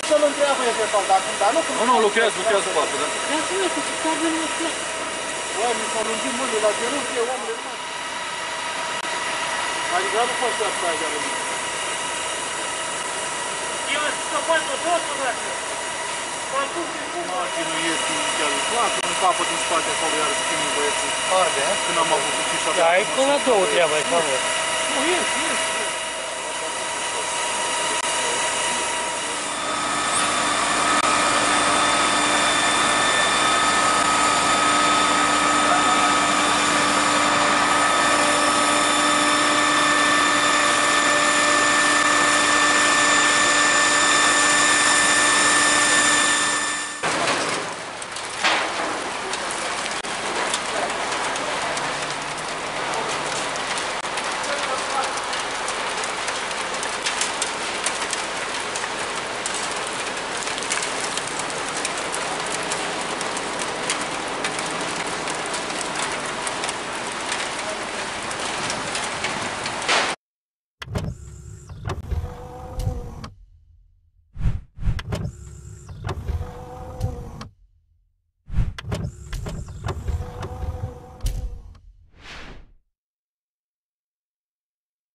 Să-l întreabă eventual, dar nu... Nu, lucrează cu apă, da? Lasă-mă că se cadă în lucrat. Băi, mi s-au lungit mâinile la genunchi, omule, nu mai... Adică nu poți să asta aici, la mine. Eu am scăpat de tot, frate. M-am pus din cum. Mașină iese inițial, lasă un capăt din spate acolo, iar schimbi băieții. Arde, Când am avut și așa. Da, e până la două treaba, e favor. Nu, ies.